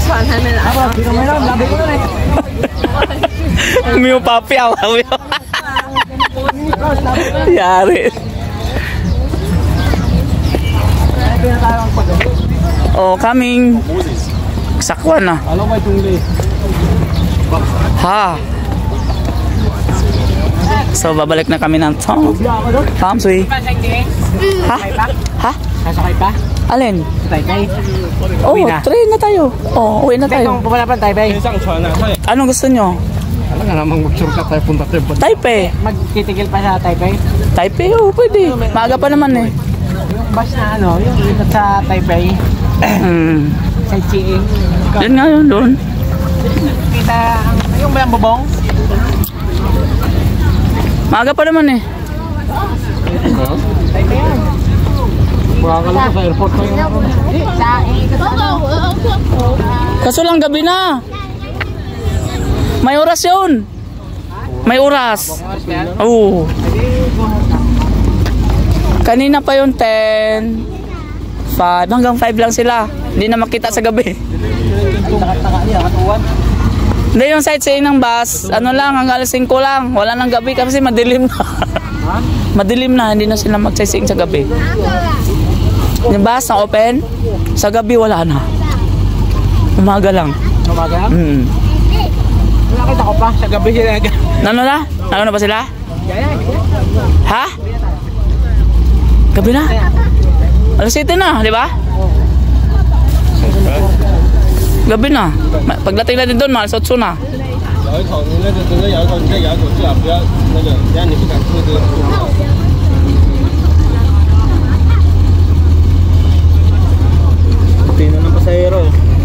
Miu papi awal yari. Oh, coming. Sakwan na. Ha. So babalik na kami ng Tom Sui. Ha? Ha? Sasakay pa? Alin? Taipei. Oh, train na tayo. Oh, uwi na tayo. Kung pumalapan Taipei. Anong gusto nyo? Alam nga namang mag-shortcut tayo punta tayo. Taipei. Magtitigil pa sa Taipei? Taipei, oh, pwede. Maaga pa naman eh. Yung bus na ano, yung ikot sa Taipei. Sightseeing. Yan nga yun doon. Kita yung bayang bubong. Maaga pa naman eh. Taipei yan. Makakala ko sa airport ko yung Kaso lang gabi na. May oras yun. May oras. Oo. Kanina pa yun 10 5 hanggang 5 lang sila. Hindi na makita sa gabi. Hindi yung sightseeing ng bus, ano lang, hanggang alas 5 lang. Wala nang gabi kasi madilim na. Madilim na, hindi na sila mag-sightseeing sa gabi. Yung bus na open, sa gabi wala na. Umaga lang. Umaga? Nakita ko pa, sa gabi sila. Ano na? Ano na ba sila? Ha? Gabi na? Alas 7 na, di ba? Gabi na. Pagdating natin doon, alas 8 na. Pino ng pasahero.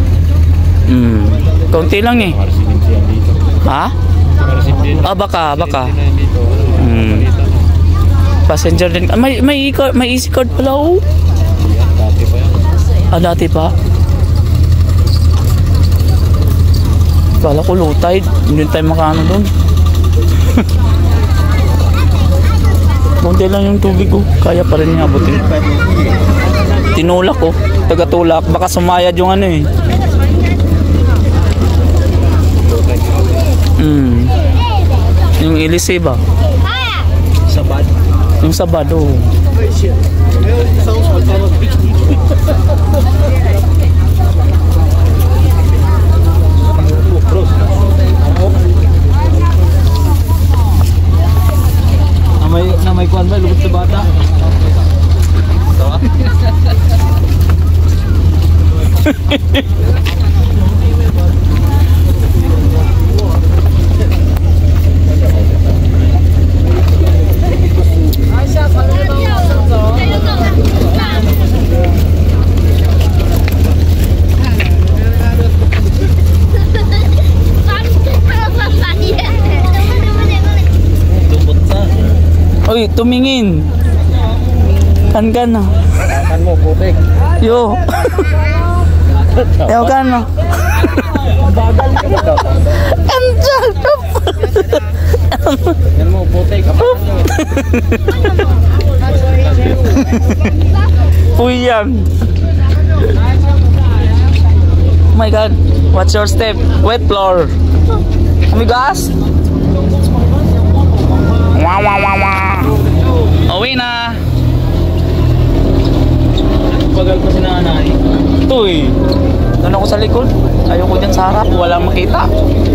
Konti lang eh. Ha? Ah, baka. Passenger din. May easy card pala oh. Dati pa yan. Ah, dati pa? Kala ko low tide. Hindi tayo makaano doon. Konti lang yung tubig oh. Kaya pa rin niya abutin. Tinulak oh. Tagatulak. Baka sumayad yung ano eh. Yung ilisi ba? Sabad. Yung sabado. Na may kuwan ba? Lubot sa bata. Uy, tumingin. Kan na. Kan mo, putik. Yo. Yo kan no. Bagal ka ito. Andiyan. Yan mo, putik. Puyang. Oh my God. What's your step? Wet floor. Amigas? Wow. Uwi na. Bagal pa si nanay. Ito eh. Doon ako sa likod. Ayoko dyan sa harap. Walang makita.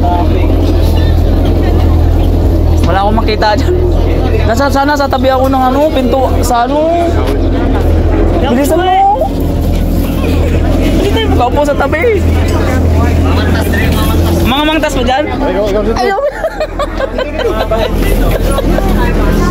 Wala akong makita dyan. Sana sa tabi ako ng ano, pinto. Sa ano. Bilisan mo. Hindi tayo makaupo sa tabi. Mga mangtas mo dyan? Ayaw.